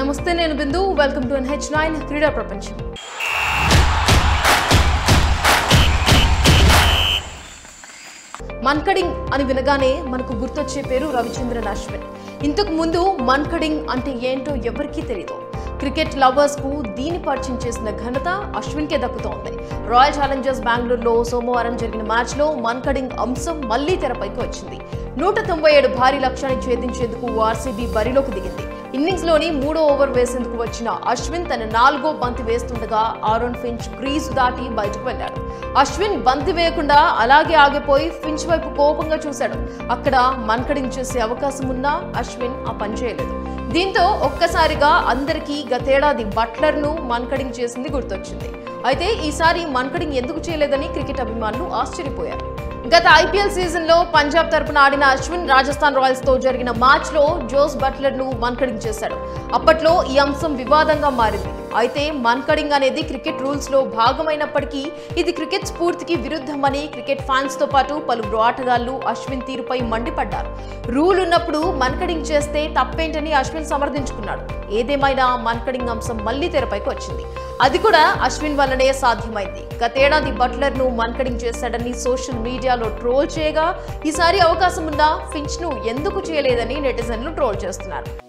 నమస్తే నేను బిందు welcome to NH9 క్రీడా ప్రపంచం. మన్కడింగ్ అని వినగానే మనకు గుర్తొచ్చే పేరు రవిచంద్రన్ అశ్విన్. ఇంతకు ముందు మన్కడింగ్ అంటే ఏంటో ఎవరికీ తెలియదు. క్రికెట్ లవర్స్ కు దీని పరిచయం చేసిన ఘనత అశ్విన్కే దక్కుతోంది. రాయల్ ఛాలెంజర్స్ బెంగళూరులో సోమవారం జరిగిన మ్యాచ్ లో మన్కడింగ్ అంశం మళ్లీ తెరపైకి వచ్చింది. 197 భారీ లక్ష్యాన్ని ఛేదించేందుకు ఆర్సీబీ బరిలోకి దిగింది. ఇన్నింగ్స్ లోని 3వ ఓవర్ వేసేందుకు వచ్చిన అశ్విన్ తన 4వ బంతి వేస్తుండగా ఆరోన్ ఫించ్ క్రీజు దాటి బయటకు వెళ్లాడు. అశ్విన్ బంతి వేయకుండా అలాగే ఆగిపోయి ఫించ్ వైపు కోపంగా చూశాడు. అక్కడ మన్కడింగ్ చేసే అవకాశం ఉన్నా అశ్విన్ ఆ పని చేయలేదు. దీంతో ఒక్కసారిగా అందరికీ గతేడాది బట్లర్ ను మన్కడింగ్ చేసింది గుర్తొచ్చింది. అయితే ఈసారి మన్కడింగ్ ఎందుకు చేయలేదని క్రికెట్ అభిమానులు ఆశ్చర్యపోయారు. గత ఐపీఎల్ సీజన్ లో పంజాబ్ తరపున ఆడిన అశ్విన్ రాజస్థాన్ రాయల్స్ తో జరిగిన మ్యాచ్ లో జోస్ బట్లర్ ను మన్కడింగ్ చేశాడు. అప్పట్లో ఈ అంశం వివాదంగా మారింది. అయితే మన్కడింగ్ అనేది క్రికెట్ రూల్స్ లో భాగమైనప్పటికీ ఇది క్రికెట్ స్ఫూర్తికి విరుద్ధమని క్రికెట్ ఫ్యాన్స్ తో పాటు పలువురు ఆటగాళ్లు అశ్విన్ తీరుపై మండిపడ్డారు. రూల్ ఉన్నప్పుడు మన్కడింగ్ చేస్తే తప్పేంటని అశ్విన్ సమర్థించుకున్నాడు. ఏదేమైనా మన్కడింగ్ అంశం మళ్లీ తెరపైకి వచ్చింది. అది కూడా అశ్విన్ వల్లనే సాధ్యమైంది. గతేడాది బట్లర్ ను మన్కడింగ్ చేశాడని సోషల్ మీడియాలో ట్రోల్ చేయగా ఈసారి అవకాశం ఉన్నా ఫించ్ ను ఎందుకు చేయలేదని నెటిజన్లు ట్రోల్ చేస్తున్నారు.